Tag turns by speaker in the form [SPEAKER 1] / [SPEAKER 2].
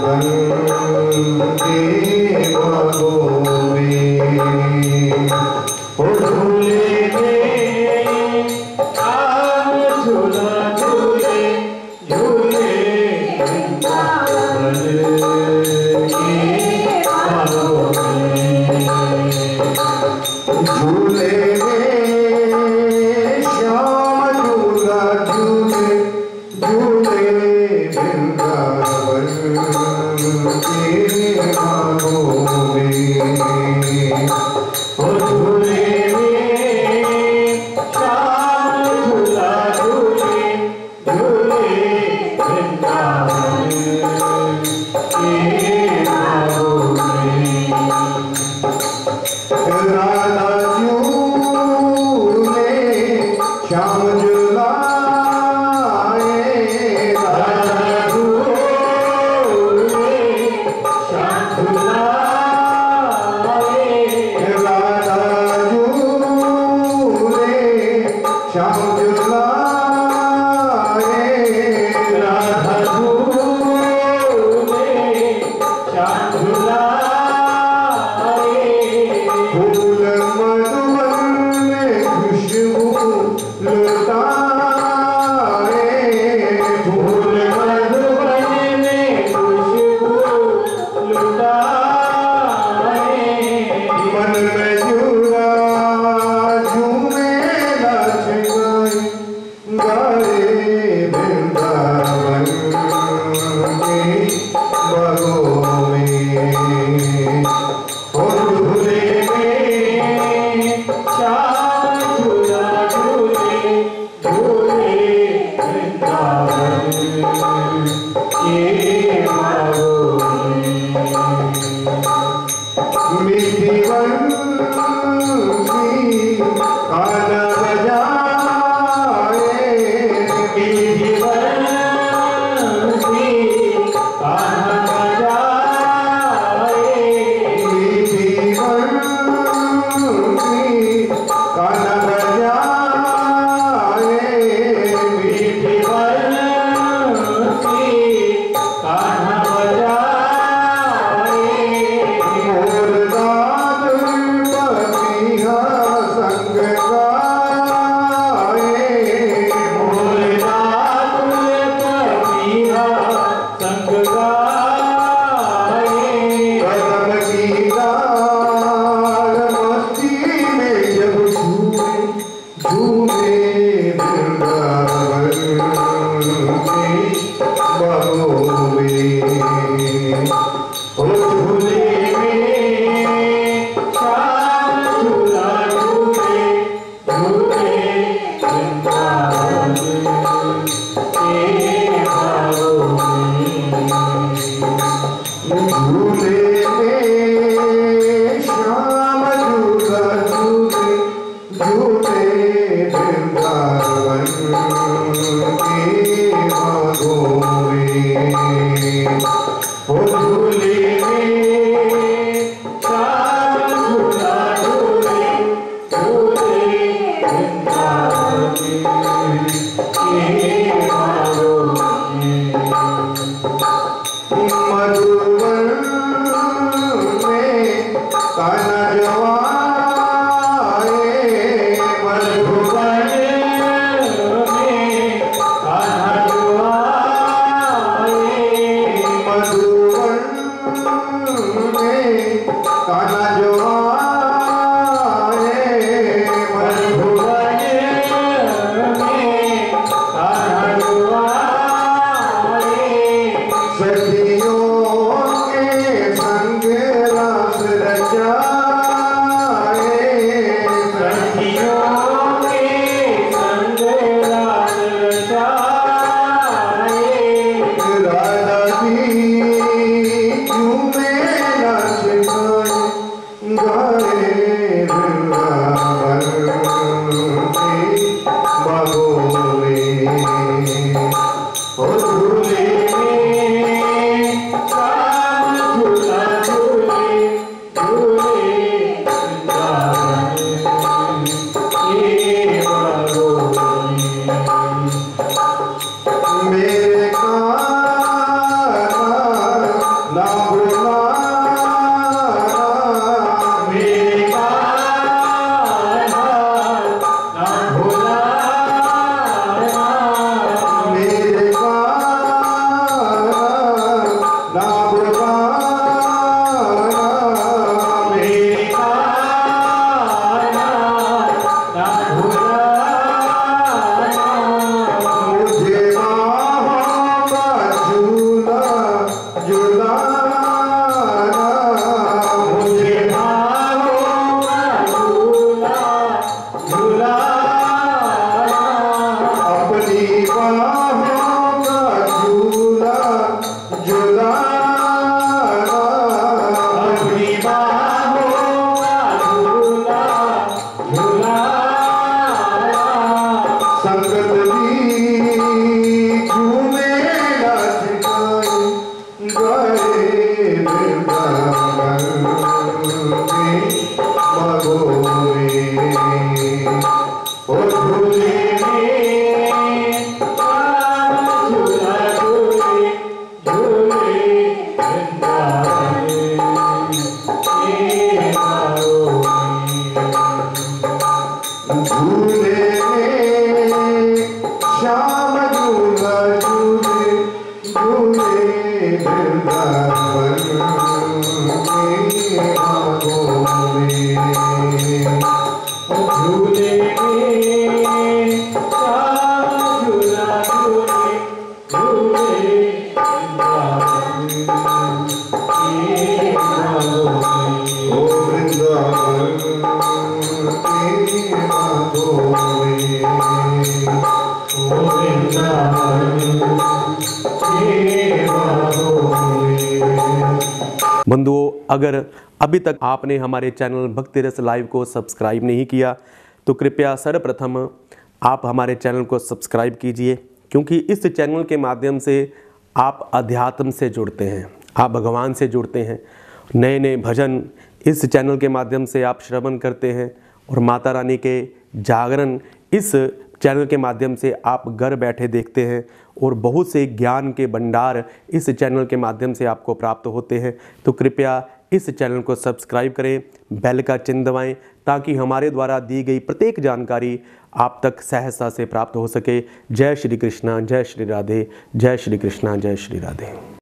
[SPEAKER 1] मेरे कान बंधुओं, अगर अभी तक आपने हमारे चैनल भक्ति रस लाइव को सब्सक्राइब नहीं किया तो कृपया सर्वप्रथम आप हमारे चैनल को सब्सक्राइब कीजिए, क्योंकि इस चैनल के माध्यम से आप अध्यात्म से जुड़ते हैं, आप भगवान से जुड़ते हैं। नए नए भजन इस चैनल के माध्यम से आप श्रवण करते हैं और माता रानी के जागरण इस चैनल के माध्यम से आप घर बैठे देखते हैं और बहुत से ज्ञान के भंडार इस चैनल के माध्यम से आपको प्राप्त होते हैं। तो कृपया इस चैनल को सब्सक्राइब करें, बेल का चिन्ह दबाएं, ताकि हमारे द्वारा दी गई प्रत्येक जानकारी आप तक सहजता से प्राप्त हो सके। जय श्री कृष्णा, जय श्री राधे, जय श्री कृष्णा, जय श्री राधे।